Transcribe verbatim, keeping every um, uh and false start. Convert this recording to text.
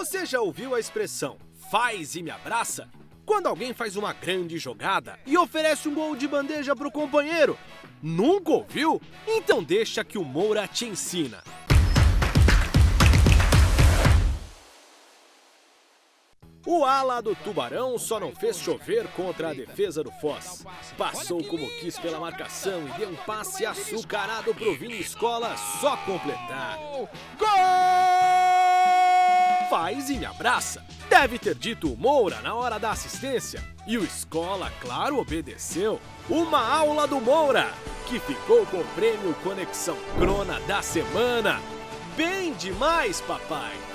Você já ouviu a expressão faz e me abraça? Quando alguém faz uma grande jogada e oferece um gol de bandeja pro companheiro. Nunca ouviu? Então deixa que o Moura te ensina. O ala do Tubarão só não fez chover contra a defesa do Foz. Passou como quis pela marcação e deu um passe açucarado pro Vini Escola só completar. Gol! Faz e me abraça. Deve ter dito o Moura na hora da assistência. E o Escola, claro, obedeceu. Uma aula do Moura, que ficou com o prêmio Conexão Crona da semana. Bem demais, papai!